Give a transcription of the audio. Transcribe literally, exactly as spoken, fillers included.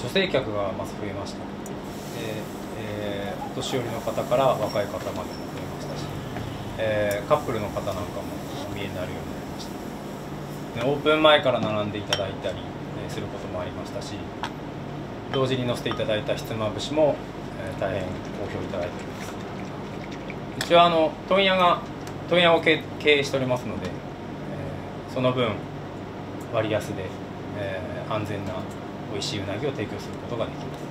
性客がまず増えました。で、えー、お年寄りの方から若い方までも増えましたし、えー、カップルの方なんかもお見えになるようになりました。でオープン前から並んでいただいたりすることもありましたし、同時に乗せていただいたひつまぶしも、えー、大変好評いただいております。うちはあの問屋が問屋を経営しておりますので、えー、その分割安で、えー、安全な美味しいうなぎを提供することができます。